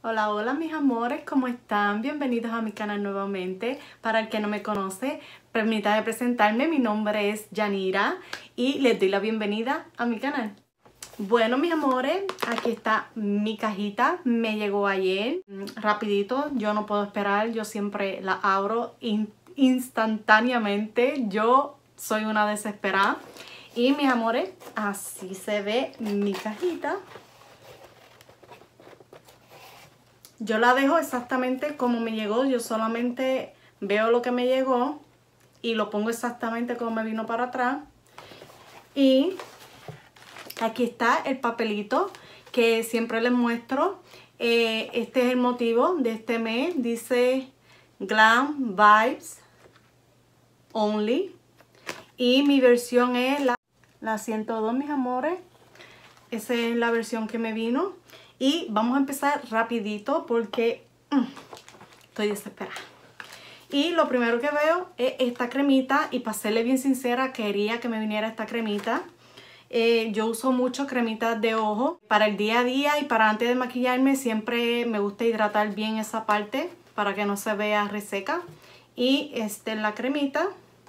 Hola, hola mis amores, ¿cómo están? Bienvenidos a mi canal nuevamente. Para el que no me conoce, permítame presentarme, mi nombre es Yanira y les doy la bienvenida a mi canal. Bueno mis amores, aquí está mi cajita, me llegó ayer, rapidito, yo no puedo esperar, yo siempre la abro instantáneamente, yo soy una desesperada. Y mis amores, así se ve mi cajita. Yo la dejo exactamente como me llegó, yo solamente veo lo que me llegó y lo pongo exactamente como me vino para atrás. Y aquí está el papelito que siempre les muestro. Este es el motivo de este mes, dice Glam Vibes Only. Y mi versión es la 102, mis amores. Esa es la versión que me vino. Y vamos a empezar rapidito porque estoy desesperada. Y lo primero que veo es esta cremita. Y para serle bien sincera, quería que me viniera esta cremita. Yo uso mucho cremitas de ojo para el día a día y para antes de maquillarme. Siempre me gusta hidratar bien esa parte para que no se vea reseca. Y esta es la cremita.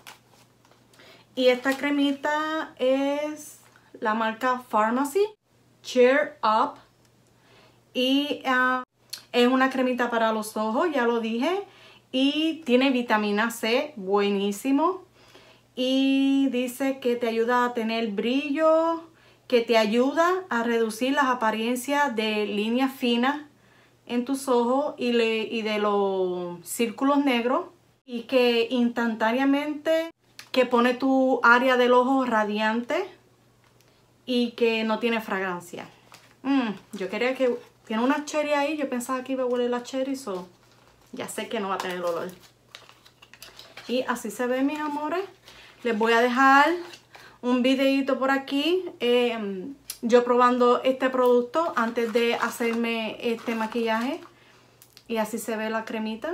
Y esta cremita es la marca Pharmacy Cheer Up. Y es una cremita para los ojos, ya lo dije. Y tiene vitamina C, buenísimo. Y dice que te ayuda a tener brillo, que te ayuda a reducir las apariencias de líneas finas en tus ojos y de los círculos negros. Y que instantáneamente que pone tu área del ojo radiante y que no tiene fragancia. Yo quería que... Tiene una cherry ahí, yo pensaba que iba a huele la cherry, so ya sé que no va a tener olor. Y así se ve, mis amores. Les voy a dejar un videito por aquí, yo probando este producto antes de hacerme este maquillaje. Y así se ve la cremita.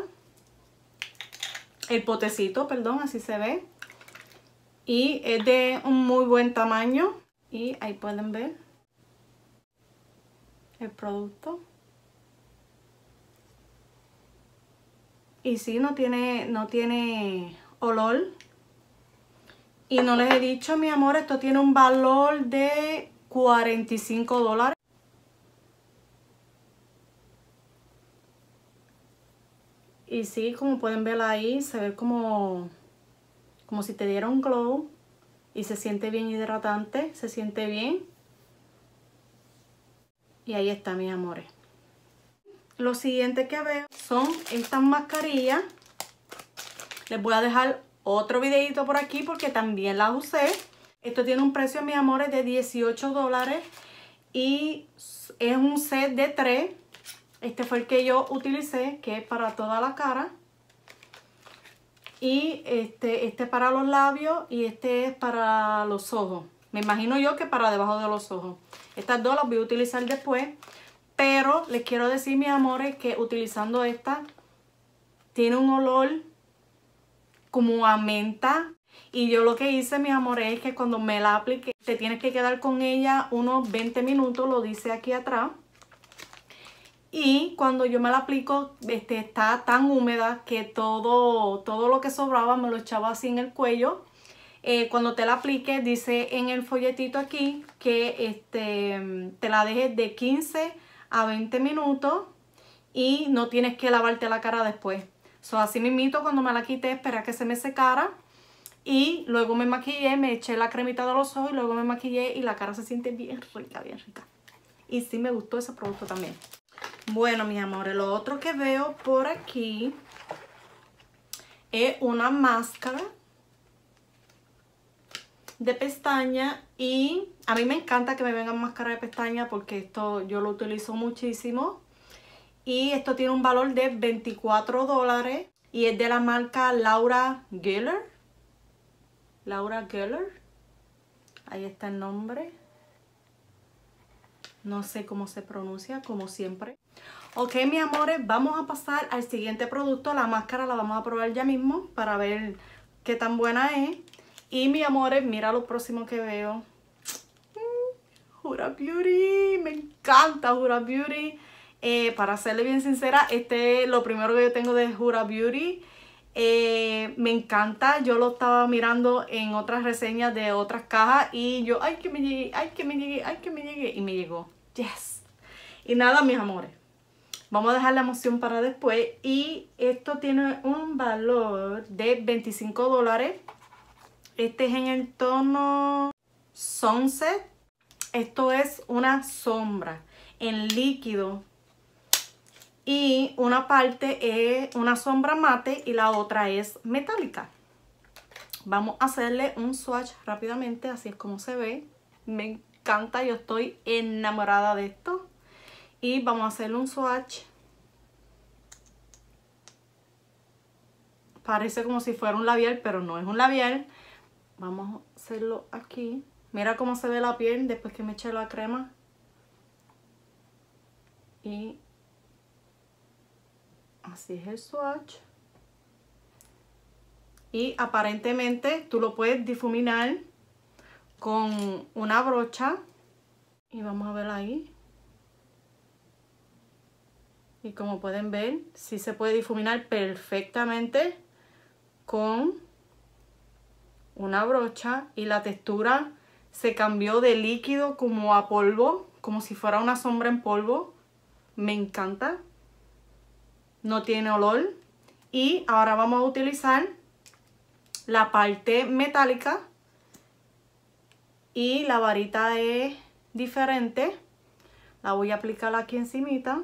El potecito, perdón, así se ve. Y es de un muy buen tamaño. Y ahí pueden ver el producto. Y sí, no tiene olor. Y no les he dicho, mi amor, esto tiene un valor de $45. Y sí, como pueden ver ahí, se ve como si te diera un glow. Y se siente bien hidratante, se siente bien. Y ahí está, mis amores. Lo siguiente que veo son estas mascarillas. Les voy a dejar otro videito por aquí porque también las usé. Esto tiene un precio, mis amores, de $18. Y es un set de 3. Este fue el que yo utilicé, que es para toda la cara. Y este para los labios y este es para los ojos. Me imagino yo que para debajo de los ojos. Estas dos las voy a utilizar después. Pero les quiero decir, mis amores, que utilizando esta tiene un olor como a menta. Y yo lo que hice, mis amores, es que cuando me la apliqué, te tienes que quedar con ella unos 20 minutos, lo dice aquí atrás. Y cuando yo me la aplico, está tan húmeda que todo lo que sobraba me lo echaba así en el cuello. Cuando te la apliques, dice en el folletito aquí que te la dejes de 15 a 20 minutos y no tienes que lavarte la cara después. Así mismito, cuando me la quité, esperé a que se me secara y luego me maquillé, me eché la cremita de los ojos y luego me maquillé y la cara se siente bien rica, bien rica. Y sí me gustó ese producto también. Bueno, mis amores, lo otro que veo por aquí es una máscara de pestaña. Y a mí me encanta que me vengan máscaras de pestaña porque esto yo lo utilizo muchísimo. Y esto tiene un valor de $24 y es de la marca Laura Geller. Laura Geller. Ahí está el nombre. No sé cómo se pronuncia, como siempre. Ok, mis amores, vamos a pasar al siguiente producto. La máscara la vamos a probar ya mismo para ver qué tan buena es. Y mis amores, mira lo próximo que veo. Huda Beauty, me encanta Huda Beauty. Para serle bien sincera, este es lo primero que yo tengo de Huda Beauty. Me encanta. Yo lo estaba mirando en otras reseñas de otras cajas y yo, ay que me llegue, ay que me llegue, ay que me llegue, y me llegó. Yes. Y nada, mis amores, vamos a dejar la emoción para después. Y esto tiene un valor de $25. Este es en el tono Sunset. Esto es una sombra en líquido. Y una parte es una sombra mate y la otra es metálica. Vamos a hacerle un swatch rápidamente, así es como se ve. Me encanta, yo estoy enamorada de esto. Y vamos a hacerle un swatch. Parece como si fuera un labial, pero no es un labial. Vamos a hacerlo aquí. Mira cómo se ve la piel después que me eché la crema. Y así es el swatch. Y aparentemente tú lo puedes difuminar con una brocha. Y vamos a ver ahí. Y como pueden ver, sí se puede difuminar perfectamente con una brocha. Y la textura se cambió de líquido como a polvo, como si fuera una sombra en polvo. Me encanta. No tiene olor. Y ahora vamos a utilizar la parte metálica. Y la varita es diferente. La voy a aplicar aquí encimita.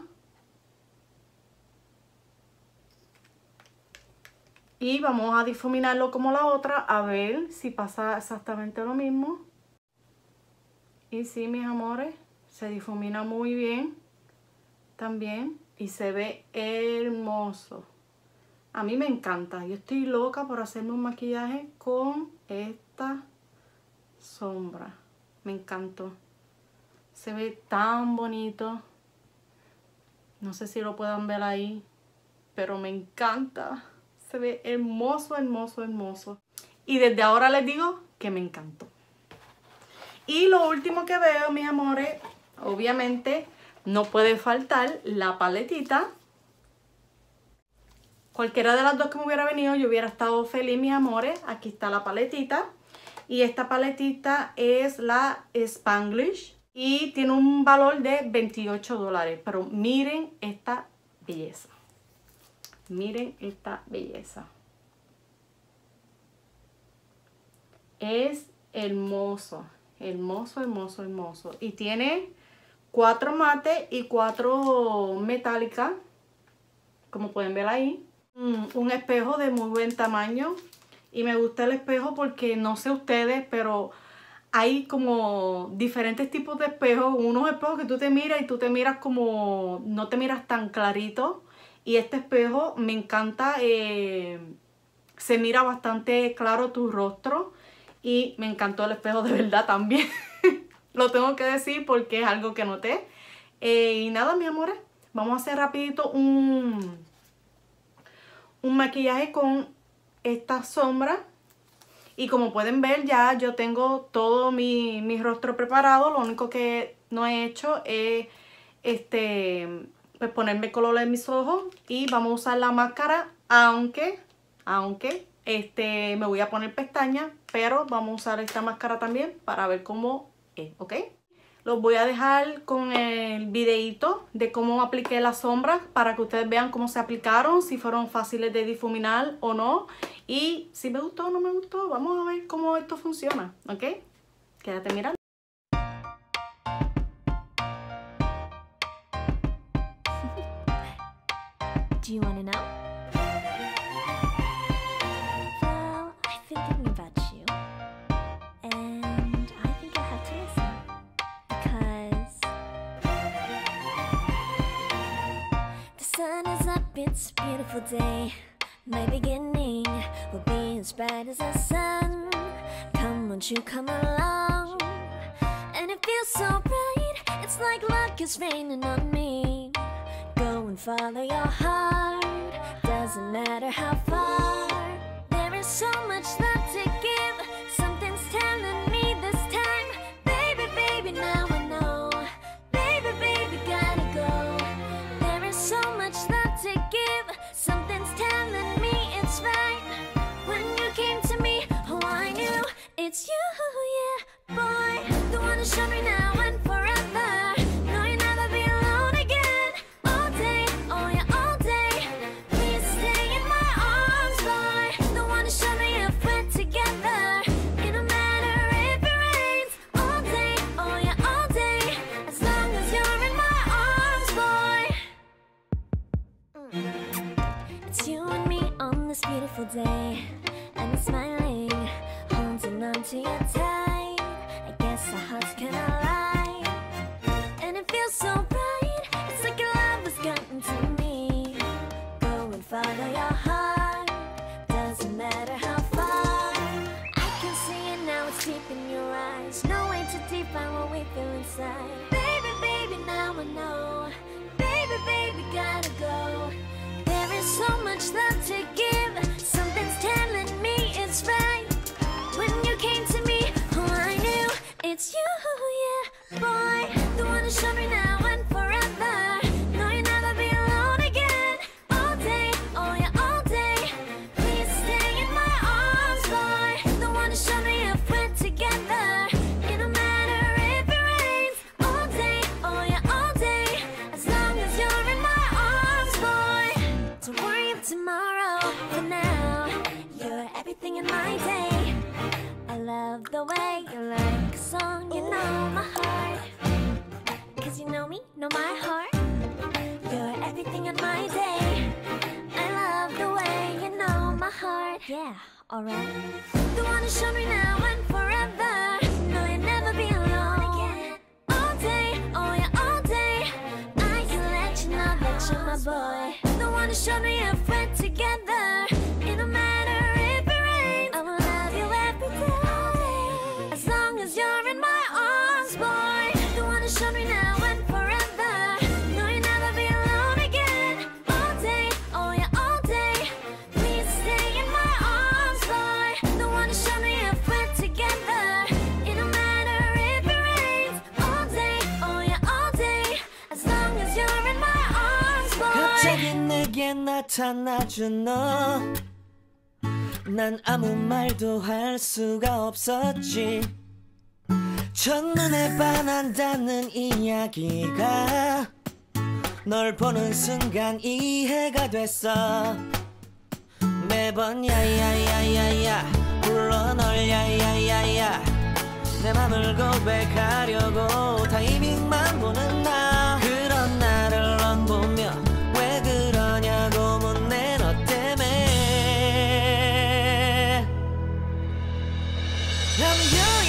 Y vamos a difuminarlo como la otra, a ver si pasa exactamente lo mismo. Y sí, mis amores, se difumina muy bien también y se ve hermoso. A mí me encanta. Yo estoy loca por hacerme un maquillaje con esta sombra. Me encantó. Se ve tan bonito. No sé si lo puedan ver ahí, pero me encanta. Se ve hermoso, hermoso, hermoso. Y desde ahora les digo que me encantó. Y lo último que veo, mis amores, obviamente no puede faltar la paletita. Cualquiera de las dos que me hubiera venido, yo hubiera estado feliz, mis amores. Aquí está la paletita. Y esta paletita es la Spanglish. Y tiene un valor de $28. Pero miren esta belleza. Miren esta belleza. Es hermoso. Hermoso, hermoso, hermoso. Y tiene 4 mate y 4 metálicas. Como pueden ver ahí. Un espejo de muy buen tamaño. Y me gusta el espejo porque no sé ustedes, pero hay como diferentes tipos de espejos. Unos espejos que tú te miras y tú te miras como... no te miras tan clarito. Y este espejo me encanta, se mira bastante claro tu rostro y me encantó el espejo de verdad también. Lo tengo que decir porque es algo que noté. Y nada, mis amores, vamos a hacer rapidito un maquillaje con esta sombra. Y como pueden ver ya yo tengo todo mi rostro preparado. Lo único que no he hecho es pues ponerme color en mis ojos y vamos a usar la máscara, aunque me voy a poner pestañas, pero vamos a usar esta máscara también para ver cómo es, ¿ok? Los voy a dejar con el videito de cómo apliqué las sombras para que ustedes vean cómo se aplicaron, si fueron fáciles de difuminar o no, y si me gustó o no me gustó. Vamos a ver cómo esto funciona, ¿ok? Quédate mirando. Do you want to know? Well, I've been thinking about you, and I think I'll have to listen, because the sun is up, it's a beautiful day. My beginning will be as bright as the sun. Come, won't you come along? And it feels so bright, it's like luck is raining on me. Go and follow your heart, doesn't matter how far. There is so much love to give, something's telling me this time. Baby, baby, now I know. Baby, baby, gotta go. this beautiful day, and you're smiling, holding on to your tight. I guess our hearts can align, and it feels so bright. It's like your love has gotten to me. Go and follow your heart, doesn't matter how far. I can see it now, it's deep in your eyes. No way to define what we feel inside. Baby, baby, now I know. Baby, baby, gotta go. There is so much love to give. Something's telling me it's right. When you came to me, oh, I knew it's you, yeah, boy. The one who showed me now and forever. No, you'll never be alone again. All day, oh yeah, all day. Please stay in my arms, boy. The one who showed me if we're together. It don't matter if it rains. All day, oh yeah, all day. As long as you're in my arms, boy. Don't worry of tomorrow. For now, you're everything in my day. I love the way you like a song. You know my heart. 'Cause you know me, know my heart. You're everything in my day. I love the way you know my heart. Yeah, alright. The one who showed me now and forever. No, you'll never be alone again. All day, oh yeah, all day. I can let you know that you're my boy. The one who showed me if we're together. It don't matter if it rains. I will love you every day. As long as you're in my arms, boy. The one who showed me now and forever. No, you'll never be alone again. All day, oh yeah, all day. Please stay in my arms, boy. The one who showed me if we're together. It don't matter if it rains. All day, oh yeah, all day. As long as you're in my arms, boy. 갑자기 내게 나타나준 너. 난 아무 말도 할 수가 없었지. 첫눈에 반한다는 이야기가 널 보는 순간 이해가 됐어. 매번 야야야야야 불러 널 야야야야. 내 맘을 고백하려고 타이밍만 보는 나. 그런 나를 넌 보며 왜 그러냐고 묻네. 너 때문에 I'm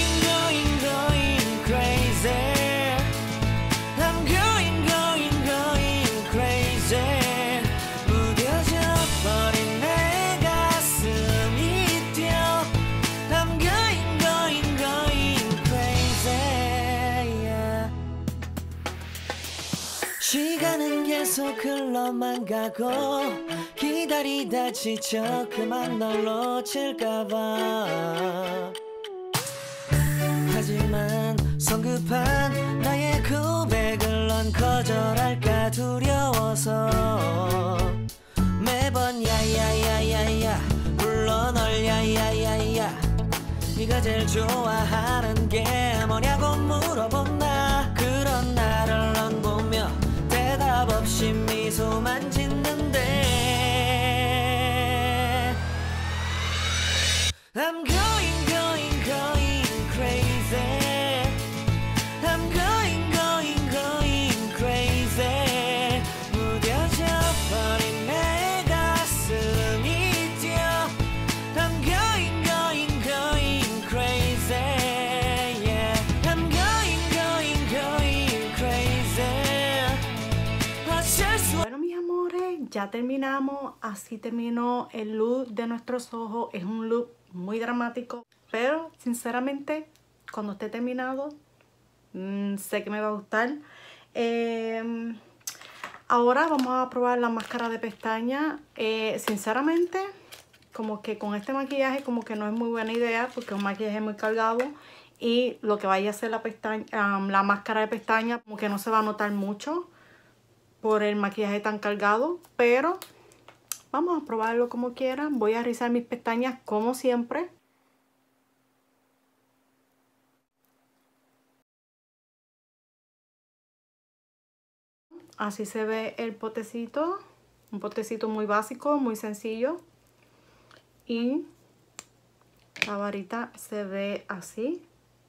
going crazy. I'm going crazy. 무뎌져 버린 내 가슴이 뛰어. I'm going crazy. Yeah. 시간은 계속 흘러만 가고 기다리다 지쳐 그만 널 놓칠까봐. 하지만 성급한 나의 고백을 넌 거절할까 두려워서 매번 야야야야야 불러 널 야야야야. 네가 제일 좋아하는 게 뭐냐고 물어본 나. 그런 나를 넌 보며 대답 없이 미소만 짓는데 I'm going crazy. I'm going crazy. 무뎌져 버린 내 가슴이 뛰어. I'm going crazy. Yeah. I'm going crazy. 어쩔 수 Bueno, mis amores, ya terminamos. Así terminó el look de nuestros ojos. Es un look muy dramático, pero sinceramente cuando esté terminado sé que me va a gustar. Ahora vamos a probar la máscara de pestaña. Sinceramente como que con este maquillaje como que no es muy buena idea porque es un maquillaje muy cargado y lo que vaya a hacer la pestaña, la máscara de pestaña como que no se va a notar mucho por el maquillaje tan cargado, pero vamos a probarlo como quieran. Voy a rizar mis pestañas como siempre. Así se ve el potecito. Un potecito muy básico, muy sencillo. Y la varita se ve así.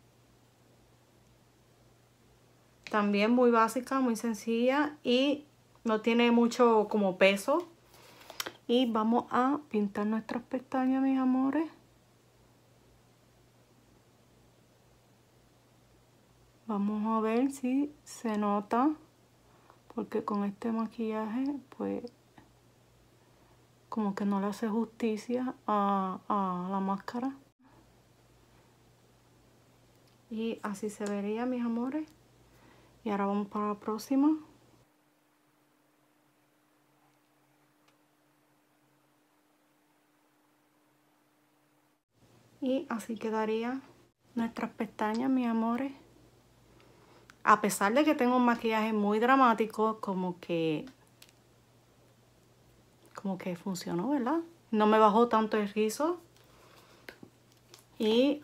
También muy básica, muy sencilla y no tiene mucho como peso. Y vamos a pintar nuestras pestañas, mis amores. Vamos a ver si se nota, porque con este maquillaje pues como que no le hace justicia a la máscara. Y así se vería, mis amores. Y ahora vamos para la próxima. Y así quedaría nuestras pestañas, mis amores. A pesar de que tengo un maquillaje muy dramático, como que funcionó, ¿verdad? No me bajó tanto el rizo. Y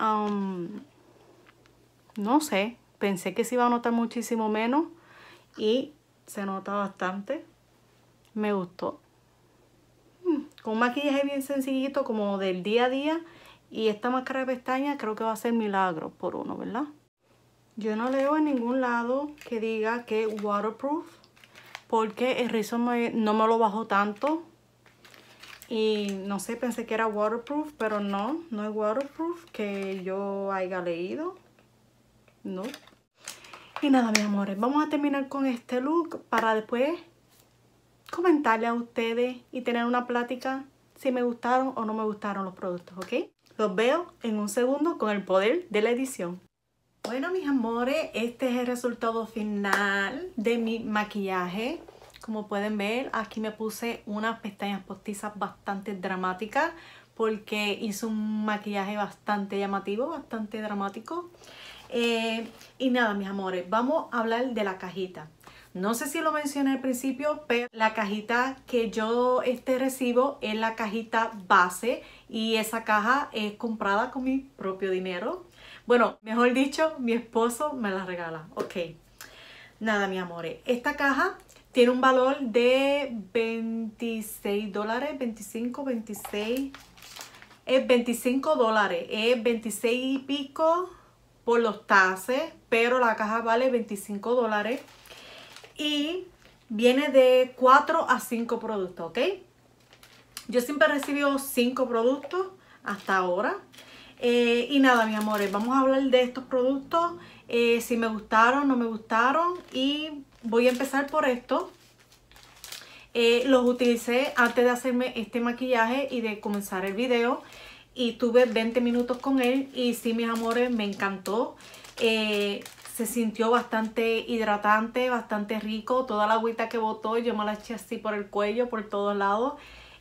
no sé, pensé que se iba a notar muchísimo menos y se nota bastante. Me gustó. Con un maquillaje bien sencillito, como del día a día. Y esta máscara de pestañas creo que va a ser milagro por uno, ¿verdad? Yo no leo en ningún lado que diga que es waterproof, porque el rizo no me lo bajó tanto. Y no sé, pensé que era waterproof, pero no es waterproof que yo haya leído. No. Y nada, mis amores, vamos a terminar con este look para después comentarle a ustedes y tener una plática si me gustaron o no me gustaron los productos, ¿ok? Los veo en un segundo con el poder de la edición. Bueno, mis amores, este es el resultado final de mi maquillaje. Como pueden ver, aquí me puse unas pestañas postizas bastante dramáticas porque hice un maquillaje bastante llamativo, bastante dramático. Y nada, mis amores, vamos a hablar de la cajita. No sé si lo mencioné al principio, pero la cajita que yo recibo es la cajita base y esa caja es comprada con mi propio dinero. Bueno, mejor dicho, mi esposo me la regala. Ok. Nada, mis amores, esta caja tiene un valor de $26, 25, 26, es $25, es 26 y pico por los taxes, pero la caja vale $25 y viene de 4 a 5 productos, ¿ok? Yo siempre he recibido 5 productos hasta ahora. Y nada, mis amores, vamos a hablar de estos productos, si me gustaron, no me gustaron, y voy a empezar por esto. Los utilicé antes de hacerme este maquillaje y de comenzar el video y tuve 20 minutos con él y sí, mis amores, me encantó. Se sintió bastante hidratante, bastante rico. Toda la agüita que botó yo me la eché así por el cuello, por todos lados.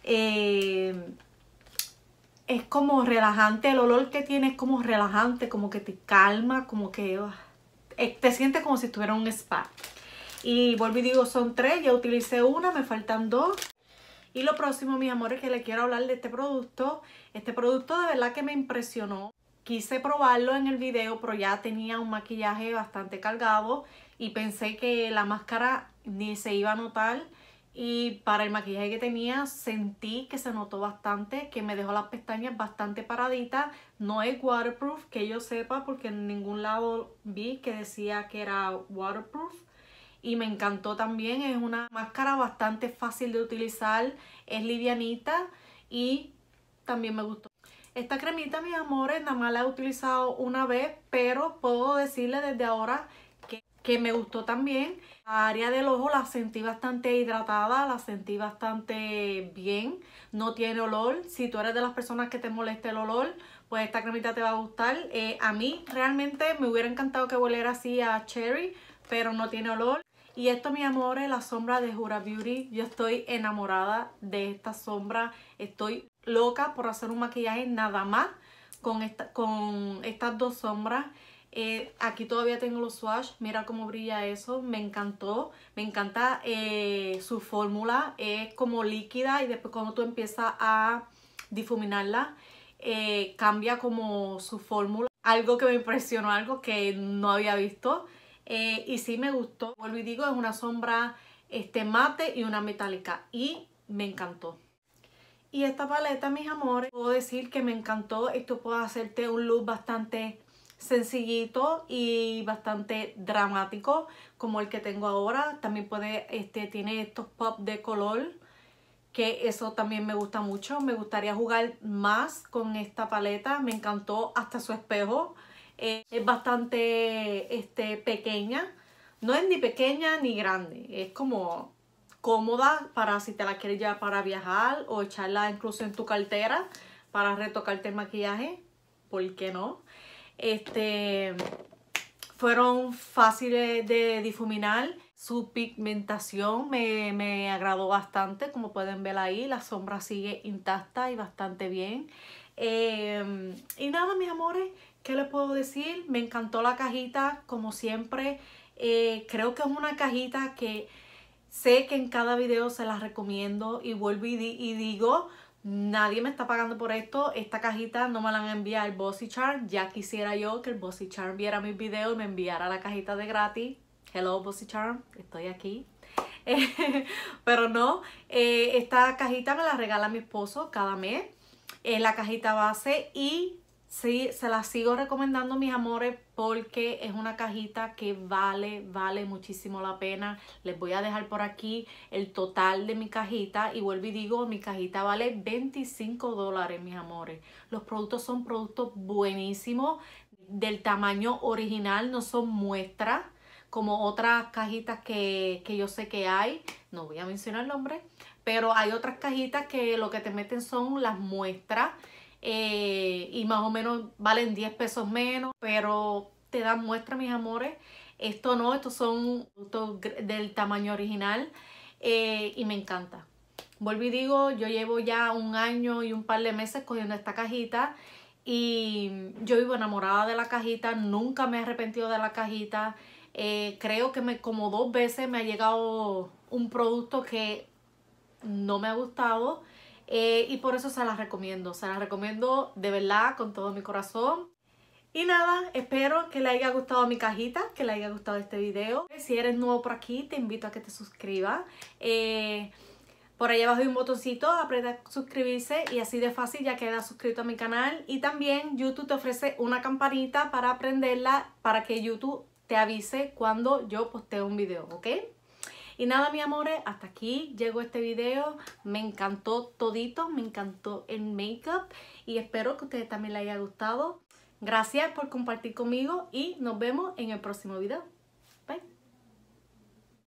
Es como relajante, el olor que tiene es como relajante, como que te calma, como que te sientes como si estuviera en un spa. Y vuelvo y digo, son 3, ya utilicé una, me faltan 2. Y lo próximo, mis amores, que les quiero hablar de este producto. Este producto de verdad que me impresionó. Quise probarlo en el video, pero ya tenía un maquillaje bastante cargado y pensé que la máscara ni se iba a notar. Y para el maquillaje que tenía sentí que se notó bastante, que me dejó las pestañas bastante paraditas. No es waterproof, que yo sepa, porque en ningún lado vi que decía que era waterproof. Y me encantó también, es una máscara bastante fácil de utilizar, es livianita y también me gustó. Esta cremita, mis amores, nada más la he utilizado una vez, pero puedo decirles desde ahora que me gustó también. La área del ojo la sentí bastante hidratada, la sentí bastante bien, no tiene olor. Si tú eres de las personas que te molesta el olor, pues esta cremita te va a gustar. A mí realmente me hubiera encantado que oliera así a cherry, pero no tiene olor. Y esto, mis amores, la sombra de Huda Beauty. Yo estoy enamorada de esta sombra. Estoy loca por hacer un maquillaje nada más con estas dos sombras. Aquí todavía tengo los swatch. Mira cómo brilla eso. Me encantó. Me encanta su fórmula. Es como líquida y después cuando tú empiezas a difuminarla, cambia como su fórmula. Algo que me impresionó, algo que no había visto. Y sí me gustó. Vuelvo y digo, es una sombra mate y una metálica. Y me encantó. Y esta paleta, mis amores, puedo decir que me encantó. Esto puede hacerte un look bastante sencillito y bastante dramático, como el que tengo ahora. También tiene estos pop de color que eso también me gusta mucho. Me gustaría jugar más con esta paleta. Me encantó hasta su espejo. Es bastante pequeña. No es ni pequeña ni grande. Es como cómoda para si te la quieres llevar para viajar o echarla incluso en tu cartera para retocarte el maquillaje. ¿Por qué no? Fueron fáciles de difuminar. Su pigmentación me agradó bastante. Como pueden ver ahí, la sombra sigue intacta y bastante bien. Y nada, mis amores, ¿qué les puedo decir? Me encantó la cajita, como siempre. Creo que es una cajita que sé que en cada video se las recomiendo. Y vuelvo y digo, nadie me está pagando por esto. Esta cajita no me la han enviado el BossyCharm. Ya quisiera yo que el BossyCharm viera mis videos y me enviara la cajita de gratis. Hello BossyCharm, estoy aquí. Pero no, esta cajita me la regala mi esposo cada mes. Es la cajita base y sí, se la sigo recomendando, mis amores, porque es una cajita que vale muchísimo la pena. Les voy a dejar por aquí el total de mi cajita y vuelvo y digo, mi cajita vale $25, mis amores. Los productos son productos buenísimos, del tamaño original, no son muestras como otras cajitas que yo sé que hay. No voy a mencionar el nombre, pero hay otras cajitas que lo que te meten son las muestras. Y más o menos valen 10 pesos menos, pero te dan muestra, mis amores. Esto no, estos son productos del tamaño original y me encanta. Vuelvo y digo, yo llevo ya 1 año y un par de meses cogiendo esta cajita y yo vivo enamorada de la cajita, nunca me he arrepentido de la cajita. Creo que como 2 veces me ha llegado un producto que no me ha gustado. Y por eso se las recomiendo de verdad con todo mi corazón. Y nada, espero que le haya gustado mi cajita, que le haya gustado este video. Si eres nuevo por aquí, te invito a que te suscribas. Por ahí abajo hay un botoncito, aprieta suscribirse y así de fácil ya quedas suscrito a mi canal. Y también YouTube te ofrece una campanita para prenderla para que YouTube te avise cuando yo posteo un video, ¿ok? Y nada, mis amores, hasta aquí llegó este video. Me encantó todito, me encantó el make-up y espero que a ustedes también les haya gustado. Gracias por compartir conmigo y nos vemos en el próximo video. Bye.